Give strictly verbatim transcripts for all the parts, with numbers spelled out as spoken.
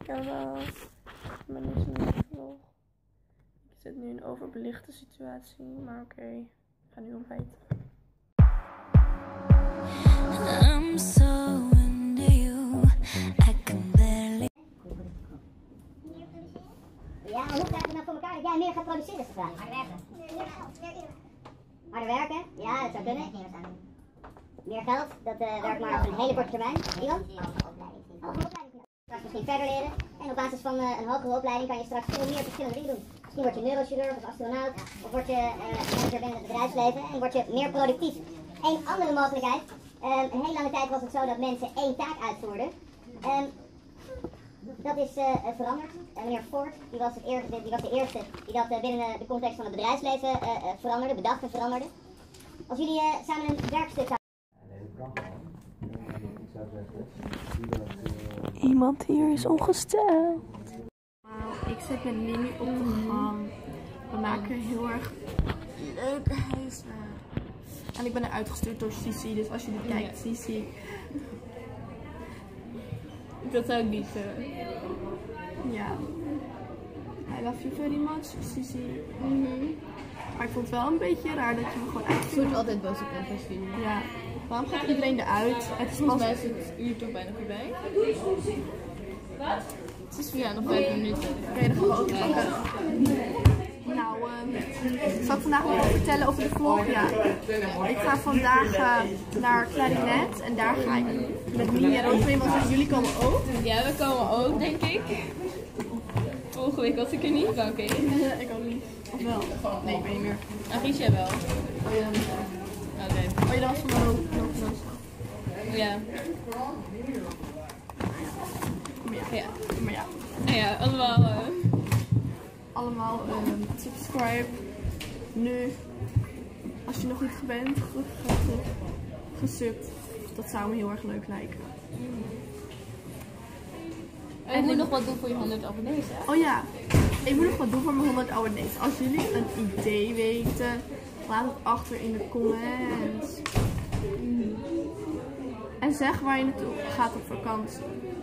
Hallo, ik ben dus in een vlog. Ik zit nu in een overbelichte situatie, maar oké, okay. Ik ga nu ontbijten. I'm so into you, I can barely... Ja, maar hoe krijg je nou voor elkaar dat jij meer gaat produceren, is de vraag. Harder werken. Harder werken? Ja, dat zou kunnen. Meer geld, dat uh, werkt maar op een hele korte termijn. Ivan? Hogere opleiding. Straks misschien verder leren. En op basis van uh, een hogere opleiding kan je straks veel meer verschillende dingen doen. Misschien word je neurochirurg of astronaut. Of word je uh, manager binnen het bedrijfsleven. En word je meer productief. Een andere mogelijkheid. Um, een hele lange tijd was het zo dat mensen één taak uitvoerden. Um, dat is uh, veranderd. Uh, meneer Ford, die was, het eerste, die was de eerste die dat uh, binnen uh, de context van het bedrijfsleven uh, uh, veranderde, bedacht en veranderde. Als jullie uh, samen een werkstuk zouden... Iemand hier is ongesteld. Ik zit met Nini op de gang. We maken heel erg leuke huiswerk. En ik ben er uitgestuurd door Sisi, dus als jullie kijkt, Sisi. Dat zou ik niet uh... Ja. I love you very much, Sisi. Mm-hmm. Maar ik vond het wel een beetje raar dat je me gewoon uitstuurt. Ik word altijd boos op een Ja. Waarom gaat iedereen eruit? Het is volgens mij is het uur toch bijna voorbij. Wat? Het is ja, nog vijf minuten. Kan je er gewoon pakken? Nou, um, zal ik vandaag nog wat vertellen over de vlog? Ja. Ik ga vandaag uh, naar Clarinet en daar ga ik met Mini en Roosmee, want jullie komen ook. Ja, we komen ook, denk ik. Volgende week was ik er niet, oké. Okay. Ik ook niet. Of wel? Nee, ik weet niet meer. Alicia wel. Oh ja. Oké. Okay. Oh, je dat was van de looploos. Ja. Maar ja. Ja. Maar ja. Ja, allemaal. Uh... Allemaal um, subscribe. Nu. Als je nog niet bent, gesubt. Dat zou me heel erg leuk lijken. En je moet nog wat doen voor je honderd abonnees, hè? Oh ja, ik moet nog wat doen voor mijn honderd abonnees. Als jullie een idee weten, laat het achter in de comments. En zeg waar je naartoe gaat op vakantie.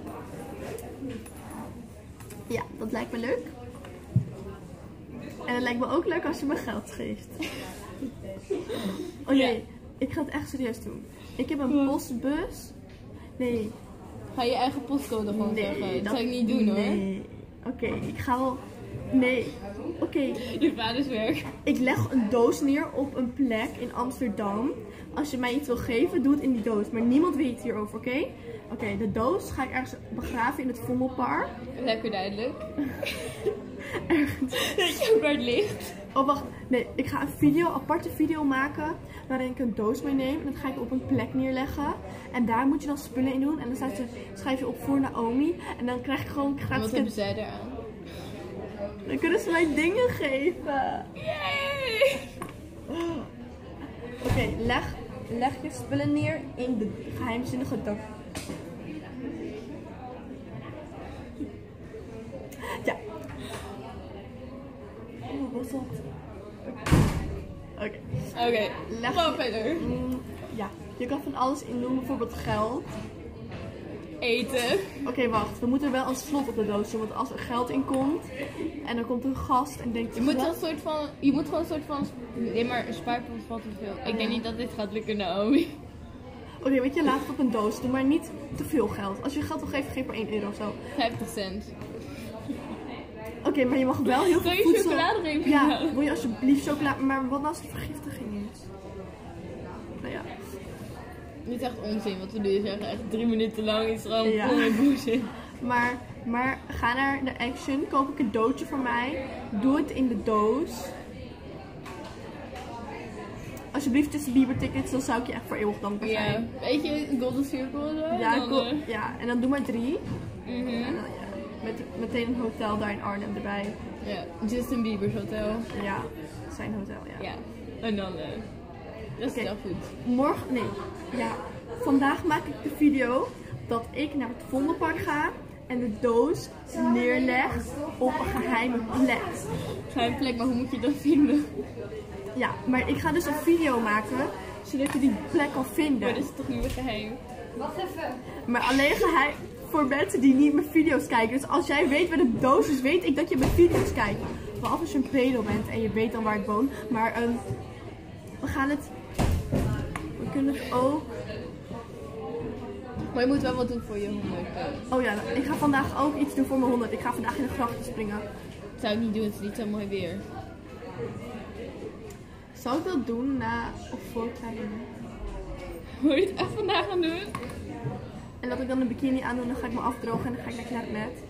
Ja, dat lijkt me leuk. En het lijkt me ook leuk als je me geld geeft. Oh nee, ik ga het echt serieus doen. Ik heb een postbus. Nee. Ga je eigen postcode gewoon nee, zeggen? Dat, dat zou ik niet doen hoor. Nee. Oké, okay, ik ga wel... Nee. Oké. Okay. Je vaders werk. Ik leg een doos neer op een plek in Amsterdam. Als je mij iets wil geven, doe het in die doos. Maar niemand weet hierover, oké? Okay? Oké, okay, de doos ga ik ergens begraven in het Vondelpark. Lekker duidelijk. Ergens. Weet je ook waar het ligt? Oh, wacht. Nee, ik ga een video, aparte video maken waarin ik een doos meeneem. En dat ga ik op een plek neerleggen. En daar moet je dan spullen in doen. En dan staat je, schrijf je op voor Naomi. En dan krijg ik gewoon gratis... Wat hebben zij eraan? Dan kunnen ze mij dingen geven. Yay! Oké, okay, leg, leg je spullen neer in de geheimzinnige doos. Ja. Oh, wat was dat? Oké. Oké, okay. Leg gewoon verder. Mm, ja, je kan van alles in doen, bijvoorbeeld geld. Eten. Oké, okay, wacht. We moeten wel een slot op de doos doen, want als er geld in komt en dan komt een gast en denkt... Je moet een soort van... Je moet gewoon een soort van... Nee, maar een spaarpot valt te veel. Ik denk niet dat dit gaat lukken, Naomi. Oké, okay, weet je, laat het op een doos doen, maar niet te veel geld. Als je geld wil geven, geef maar één euro of zo. vijftig cent. Oké, okay, maar je mag wel heel veel voedsel... Wil je chocolade geven? Ja, wil je alsjeblieft chocolade... Maar wat als het vergiftiging is? Nou ja. Dit is echt onzin, wat we nu zeggen. Echt drie minuten lang is gewoon ja. onzin. Maar, maar ga naar de Action, koop een cadeautje voor mij. Doe het in de doos. Alsjeblieft Justin Bieber tickets, dan zou ik je echt voor eeuwig dankbaar zijn. Ja, weet je, een golden circle of zo? Ja, dan, uh... ja, en dan doe maar drie. Mm-hmm. En dan, ja, met meteen een hotel daar in Arnhem erbij. Ja, Justin Bieber's hotel. Ja, zijn hotel, ja. Ja, en dan, uh, dat is okay. Wel goed. Morgen, nee, ja, vandaag maak ik de video dat ik naar het Vondelpark ga en de doos neerleg op een geheime plek. Geheime plek, maar hoe moet je dat vinden? Ja, maar ik ga dus een video maken zodat je die plek kan vinden. Maar dat is toch niet meer geheim? Wacht even. Maar alleen geheim. voor mensen die niet mijn video's kijken. Dus als jij weet waar de doos is, weet ik dat je mijn video's kijkt. Behalve als je een pedo bent en je weet dan waar ik woon. Maar um, we gaan het... We kunnen het ook... Maar je moet wel wat doen voor je honderd. Oh ja, ik ga vandaag ook iets doen voor mijn honderd. Ik ga vandaag in de grachten springen. Dat zou ik niet doen, het is niet zo mooi weer. Zou ik dat doen na of voor kleine? Wil je het echt vandaag gaan doen? En dat ik dan een bikini aan doe, dan ga ik me afdrogen en dan ga ik lekker naar het bed.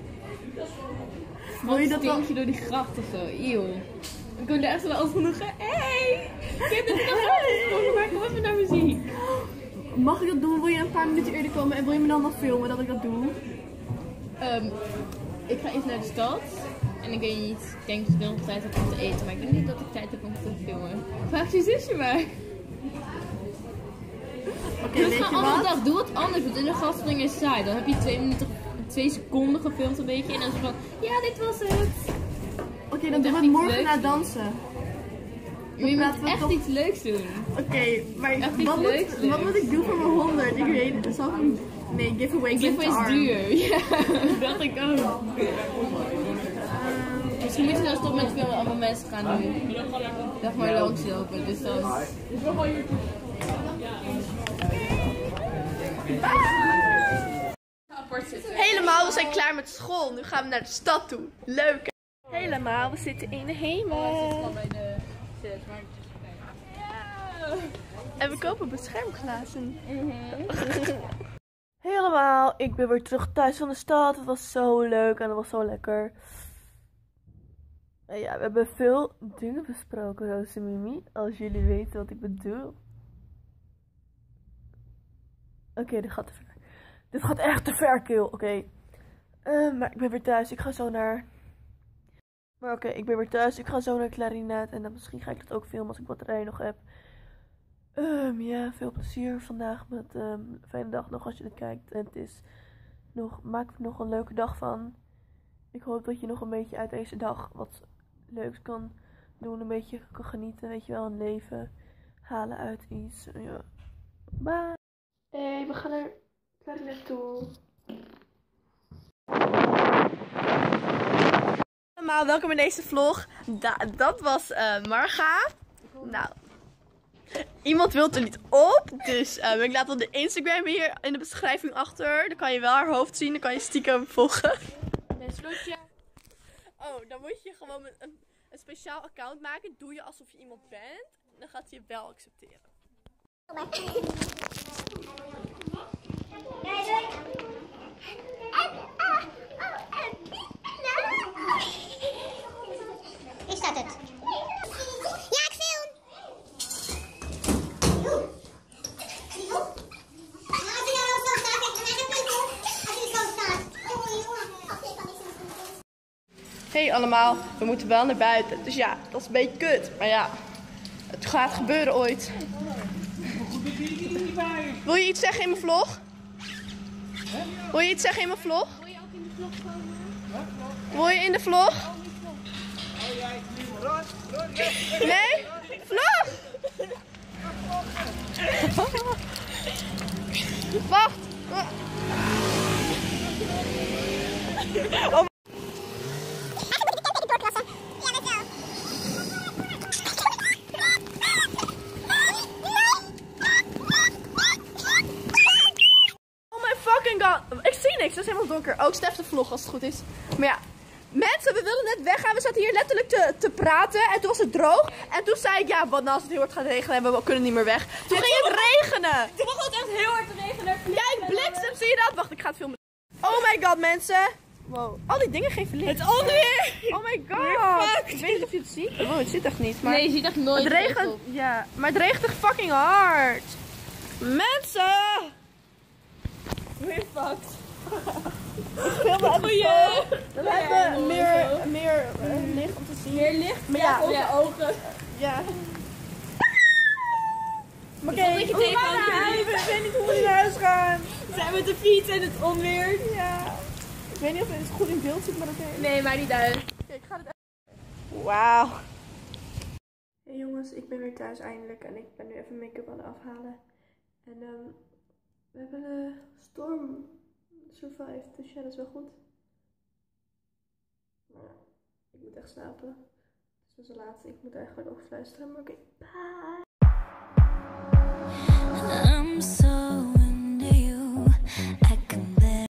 Wil je dat wel? Je door die gracht of zo, eeuw. Ik kom daar echt zo als genoeg. Hey! Ik heb dit gracht maar kom even naar muziek. Mag ik dat doen? Wil je een paar minuten eerder komen en wil je me dan nog filmen dat ik dat doe? Um, ik ga even naar de stad. En ik weet niet, ik denk dat ik nog tijd heb om te eten, maar ik denk niet dat ik tijd heb om te filmen. Vraag je zusje maar. Oké, Okay, weet je een andere wat? dag, doe wat anders, want in de gastspringen is saai. Dan heb je twee minuten, twee seconden gefilmd een beetje en dan is het van, ja dit was het. Oké, okay, dan doen we het morgen na dansen. Maar je moet echt toch... iets leuks doen. Oké, okay, maar echt wat, leuks, moet, leuks. wat moet ik doen voor mijn honderd? Ik weet het. Zal ik een... Nee, giveaway. Giveaway is duur. Ja, dat dacht ik ook. Uh, Misschien moet je dan stoppen met filmen, allemaal mensen gaan doen. Dag maar langslopen, dus dan... Helemaal, we zijn klaar met school. Nu gaan we naar de stad toe. Leuk hè? Helemaal, we zitten in de hemel. En we kopen beschermglazen. Helemaal, ik ben weer terug thuis van de stad. Het was zo leuk en het was zo lekker. En ja, we hebben veel dingen besproken, Roos en Mimi. Als jullie weten wat ik bedoel. Oké, okay, dit gaat te ver. Dit gaat echt te ver, kill. Oké. Okay. Uh, maar ik ben weer thuis. Ik ga zo naar... Maar oké, okay, ik ben weer thuis. Ik ga zo naar Clarinet. En dan misschien ga ik dat ook filmen als ik batterij nog heb. Um, ja, veel plezier vandaag met um, fijne dag nog als je het kijkt. En het is nog, maak er nog een leuke dag van. Ik hoop dat je nog een beetje uit deze dag wat leuks kan doen. Een beetje kan genieten, weet je wel, een leven halen uit iets. Ja. Bye! Hey, we gaan naar Clarinet toe. Allemaal, welkom in deze vlog. Da dat was uh, Marga. Nou... Iemand wil er niet op, dus um, ik laat wel de Instagram hier in de beschrijving achter. Dan kan je wel haar hoofd zien, dan kan je stiekem volgen. Een slotje. Oh, dan moet je gewoon een, een, een speciaal account maken. Doe je alsof je iemand bent. Dan gaat hij je wel accepteren. Is dat het? Ja, ik film! Hey allemaal, we moeten wel naar buiten. Dus ja, dat is een beetje kut. Maar ja, het gaat gebeuren ooit. Wil je iets zeggen in mijn vlog? Wil je iets zeggen in mijn vlog? Wil je ook in de vlog komen? Wil je in de vlog? Nee? Vlog! Wacht! Oh. Ik zie niks, dat is helemaal donker. Ook Stef de vlog als het goed is. Maar ja, mensen, we wilden net weggaan. We zaten hier letterlijk te, te praten. En toen was het droog. En toen zei ik, ja, wat nou als het heel hard gaat regenen en we kunnen niet meer weg. Toen ging het regenen. Toen begon het echt heel hard te regenen. Kijk, bliksem, zie je dat? Wacht, ik ga het filmen. Oh my god, mensen. Wow, al die dingen geven licht. Het onweer! Oh my god. Ik weet niet of je het ziet. Oh, het zit echt niet. Maar nee, je ziet echt nooit. Het regent, ja, maar het regent echt fucking hard. Mensen! Weer fucked. Ik film me even zo. Dan hebben we meer, meer uh, licht om te zien. Meer licht? Maar ja, onze ja. ogen. Ja. Maar oké, okay, hoe gaan we naar huis? Ik weet niet hoe we naar huis gaan. We zijn met de fiets en het onweer. Ja. Ik weet niet of het goed in beeld zit, maar oké. Okay. Nee, maar niet uit. Oké, okay, ik ga het even... Wauw. Hey jongens, ik ben weer thuis eindelijk. En ik ben nu even make-up aan het afhalen. En um, we hebben de storm survived. Dus ja, dat is wel goed. Maar ja, ik moet echt slapen. Het is best wel laat. Ik moet eigenlijk over fluisteren. Maar oké, okay. Bye!